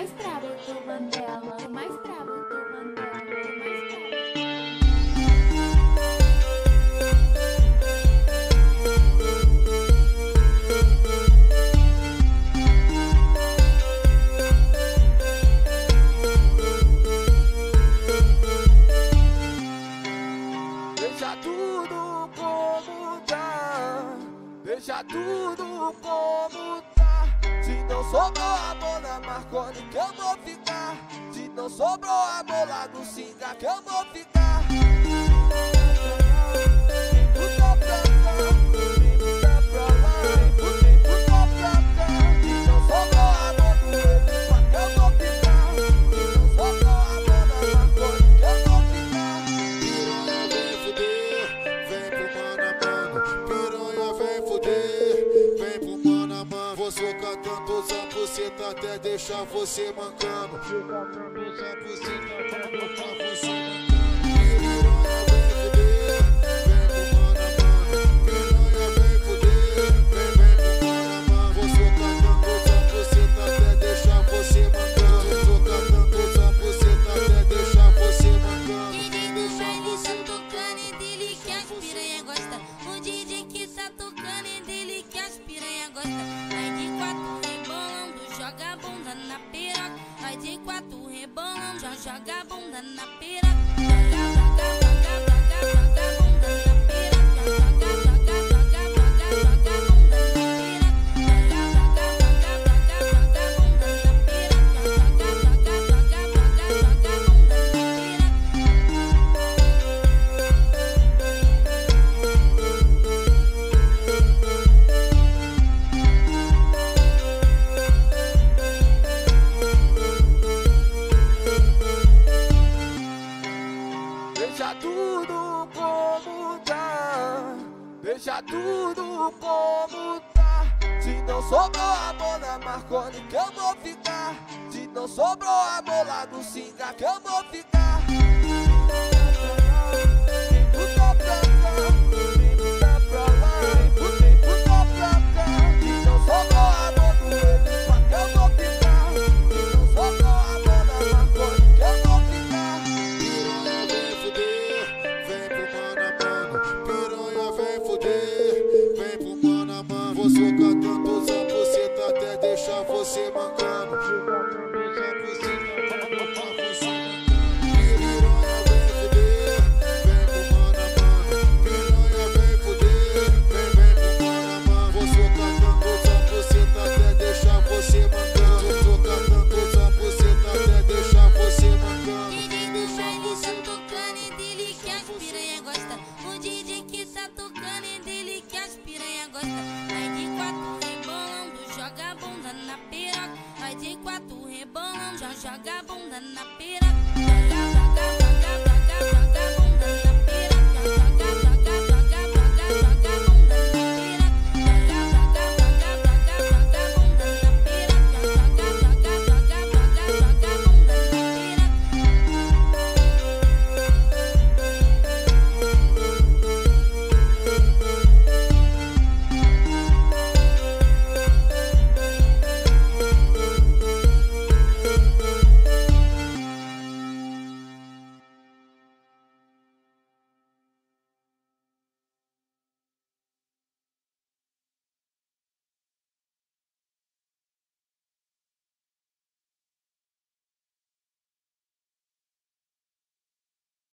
mais brabo do Mandela, o mais brabo do Mandela, o mais brabo. Deixa tudo como tá, deixa tudo como tá. Se não sobrou amor na Marconi que eu vou ficar. Se não sobrou amor lá no Singa que eu vou ficar. Tempo tá pra cá, tempo tá pra lá, tempo tá pra cá. Se não sobrou amor no Elispa que eu vou ficar. Se não sobrou amor na Marconi que eu vou ficar. Piranha vem fuder, vem pro mano a mano. Piranha vem fuder, vem pro mano a mano. Vou socar tanto a buceta até deixar você mancando. Socar tanto a buceta até deixar você mancando. Piranha vem fuder, vem pro mano a mano. Piranha vem fuder, vem pro mano a mano. Vou socar tanto a buceta até deixar você mancando. Socar tanto a buceta até deixar você mancando. DJ do baile tá tocando e dele que as piranha gosta. O DJ que tá tocando e dele que as piranha gosta. Vai de quatro rebolando, joga a bunda na piroca. Vai de quatro rebolando, já joga a bunda na piroca. Joga, joga, joga, joga, joga a bunda na piroca. Joga, joga, joga, joga, joga a bunda na piroca. Joga, joga, joga, joga, joga a bunda na piroca. Joga, joga, joga, joga, joga a bunda na piroca. Deixa tudo como tá, deixa tudo como tá. Se não sobrou amor na Marconi que eu vou ficar. Se não sobrou amor lá no Singa que eu vou ficar. Tempo tá pra cá, tempo tá pra lá, tempo tá pra cá. Se não sobrou amor no Elispa que eu vou ficar. Se não sobrou amor na Marconi que eu vou ficar. Piranha vem fuder, vem pro mano a mano. Piranha vem fuder, vem pro mano a mano. Vou socar tanto a buceta até deixar você mancando. Socar tanto a buceta até deixar você mancando. Piranha vem fuder, vem pro mano a mano. Piranha vem fuder, vem pro mano a mano. Vou socar tanto a buceta até deixar você mancando. Socar tanto a buceta até deixar você mancando. DJ do baile tá tocando e dele que as piranha gosta. O DJ que tá tocando e dele que as piranha gosta. Vai de quatro rebolando, joga a bunda na piroca. Vai de quatro rebolando, já joga a